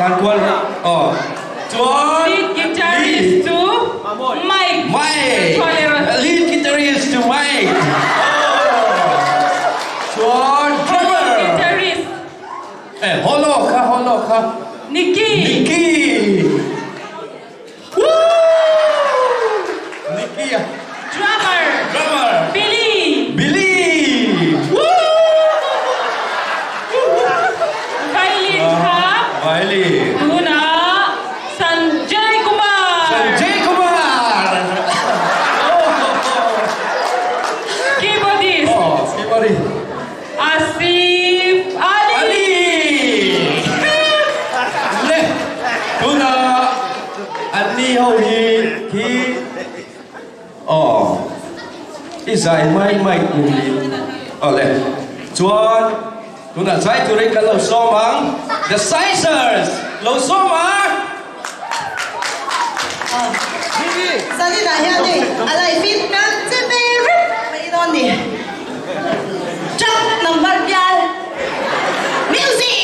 Kuan. Oh. Tuan. Lead guitarist to Mike. Mike. Lead guitarist to Mike. Tuan drummer. Guitarist. Holo ka. Nikki. Woo! Nikki. Drummer. Billy. Woo! Violin ka. Violin. Tuna. Sanjay Kumar. Keyboardist. Keyboardist. Asif Ali. Tuna. Ani hau hi. Isai mai kuli. Oleh. Chuan. Tuna sai tu rei kalau somang. The Sizers. Lo somang. Sali dah ya ni. Alai fit kan seberit. Mai ni. Jump number biar. Music.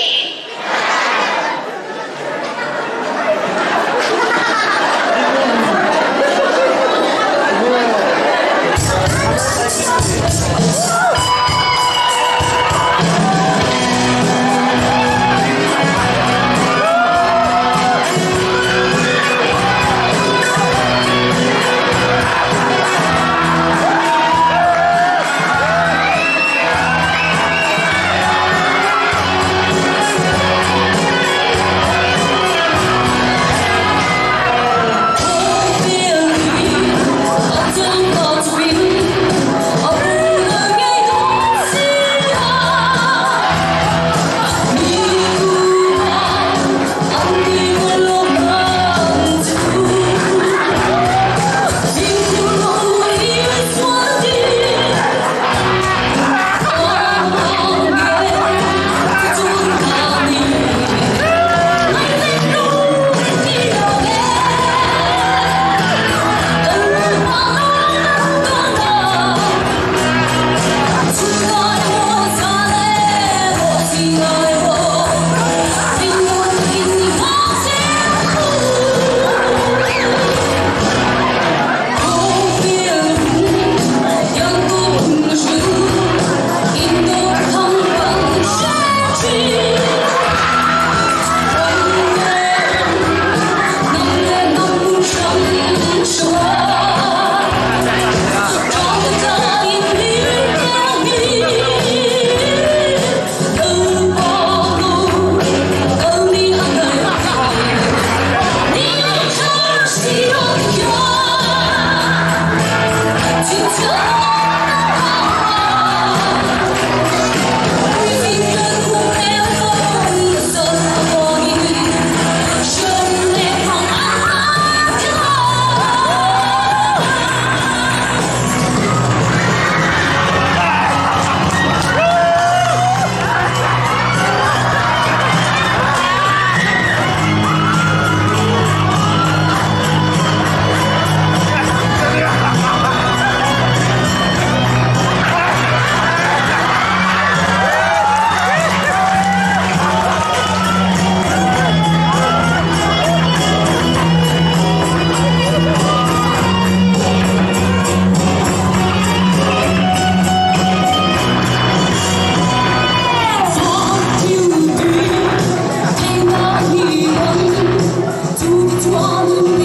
One